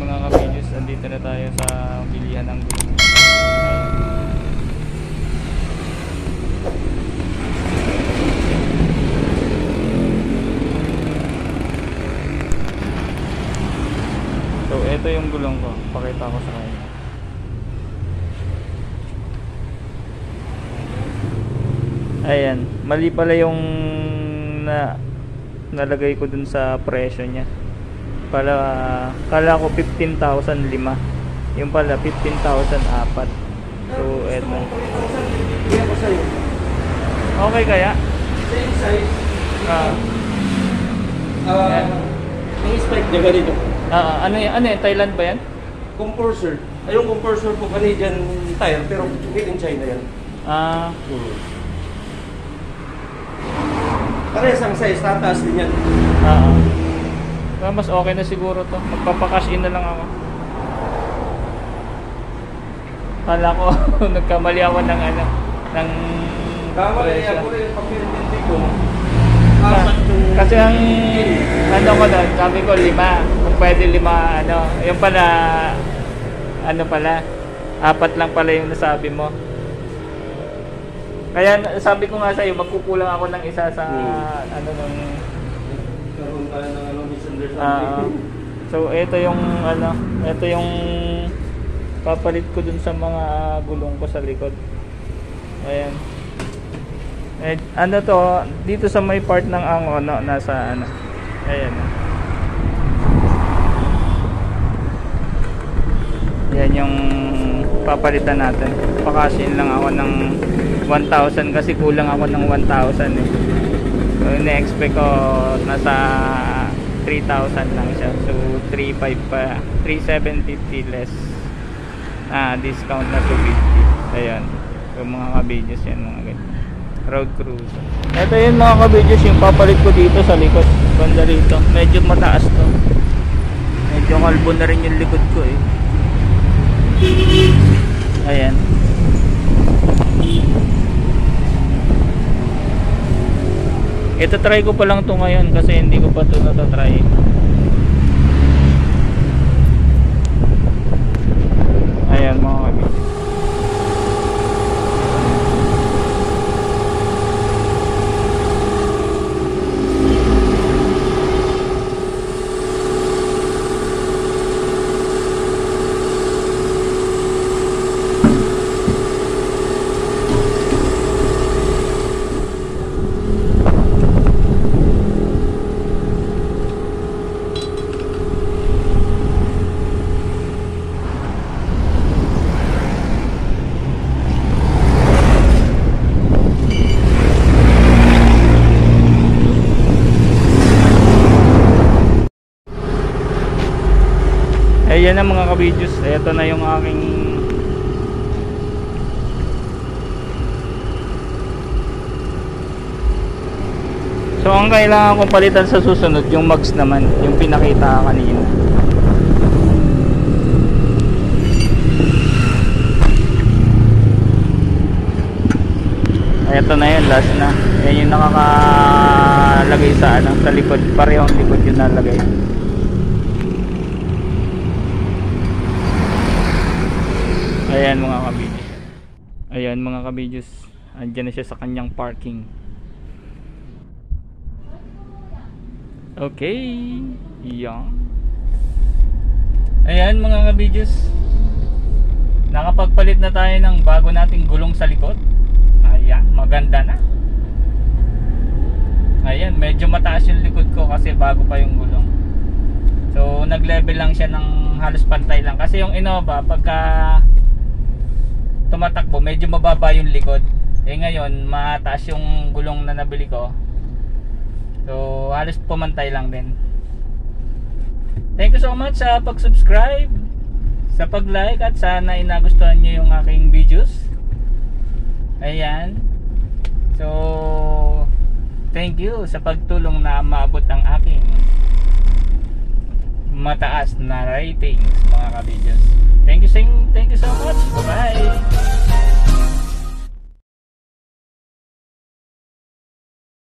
mga ka-videos, andito na tayo sa bilihan ng gulong. So ito yung gulong ko, pakita ko sa kanya. Ayan, mali pala yung nalagay ko dun sa presyo niya. Kala ko 15,005. Yung pala 15,004. So eto. Okay kaya? Same size. Yung spike niya ganito. Ano yan? Thailand ba yan? Compressor. Ay, yung compressor po Canadian tire pero made in China yan. Parehas ang size, tataas din yan. Mas okay na siguro to. Magpapakash in na lang ako. Kala ko nagkamali ako ng Kamali ako rin yung pag-pinintindi ko. Kasi ang ko doon, sabi ko 5. Kung pwede 5, yung pala pala 4 lang pala yung nasabi mo. Kaya sabi ko nga sa'yo, magkukulang ako ng isa sa karoon tayo ng misunderstanding. So ito yung papalit ko dun sa mga gulong ko sa likod. Ayan. Dito sa may part ng nasa ayan. Yan yung papalitan natin. Pakasin lang ako ng 1,000 kasi kulang ako ng 1,000 eh. So ina-expect ko nasa 3,000 lang siya. So 3,500 pa, 3,750 less. Discount na 250. Ayan. So mga ka-videos yan, mga ganyan. Road cruiser. Ito yun mga ka-videos, yung papalit ko dito sa likod. Banda rito. Medyo mataas to. Medyo kalbo na rin yung likod ko eh. Ayan. Ito try ko pa lang to ngayon kasi hindi ko pa to natatry. Ayan mga kabit. Ayan na mga ka-videos, ito na yung aking so ang kailangan kong palitan sa susunod yung mags naman, yung pinakita kanina. Ito na yun, last na. Yan yung nakakalagay sa sa likod, parehong likod yung nalagay. Ayan mga ka-videos. Ayan mga ka-videos. Andiyan na siya sa kanyang parking. Okay. Yan. Ayan mga ka-videos. Nakapagpalit na tayo ng bago nating gulong sa likod. Ayan, maganda na. Ayan, medyo mataas yung likod ko kasi bago pa yung gulong. So nag-level lang siya ng halos pantay lang. Kasi yung Innova pagka tumatakbo medyo mababa yung likod, ngayon mataas yung gulong na nabili ko, so halos pumantay lang din. Thank you so much sa pag-subscribe, sa pag-like, at sana nagustuhan nyo yung aking videos. Ayan, so thank you sa pagtulong na maabot ang aking mataas na ratings mga ka-videos. Thank you so much. Bye.